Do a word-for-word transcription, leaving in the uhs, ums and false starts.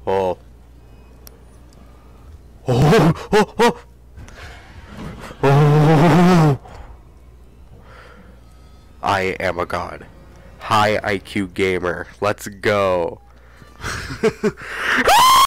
Oh. Oh, oh, oh. Oh. I am a god. High I Q gamer. Let's go.